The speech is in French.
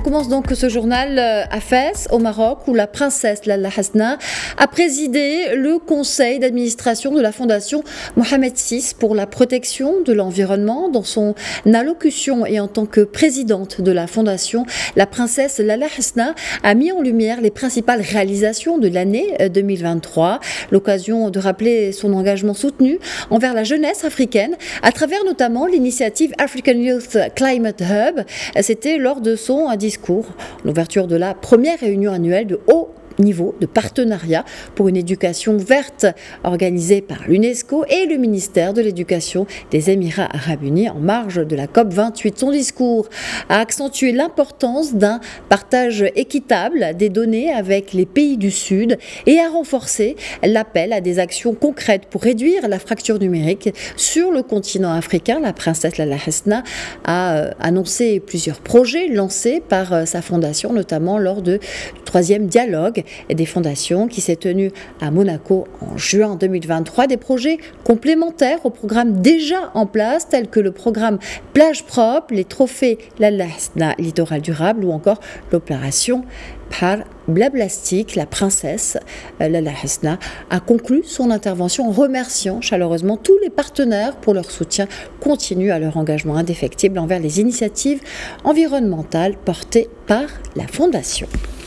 commence donc ce journal à Fès, au Maroc, où la princesse Lalla Hasna a présidé le conseil d'administration de la fondation Mohamed VI pour la protection de l'environnement. Dans son allocution et en tant que présidente de la fondation, la princesse Lalla Hasna a mis en lumière les principales réalisations de l'année 2023, l'occasion de rappeler son engagement soutenu envers la jeunesse africaine à travers notamment l'initiative African Youth Climate Hub. C'était lors de son discours, l'ouverture de la première réunion annuelle de haut niveau de partenariat pour une éducation verte organisée par l'UNESCO et le ministère de l'Éducation des Émirats Arabes Unis en marge de la COP28. Son discours a accentué l'importance d'un partage équitable des données avec les pays du Sud et a renforcé l'appel à des actions concrètes pour réduire la fracture numérique sur le continent africain. La princesse Lalla Hasna a annoncé plusieurs projets lancés par sa fondation, notamment lors du 3e dialogue des fondations qui s'est tenu à Monaco en juin 2023. Des projets complémentaires au programme déjà en place, tels que le programme Plage Propre, les trophées Lalla Hasna Littoral Durable ou encore l'opération Par Blablastic. La princesse Lalla Hasna a conclu son intervention en remerciant chaleureusement tous les partenaires pour leur soutien continu à leur engagement indéfectible envers les initiatives environnementales portées par la Fondation.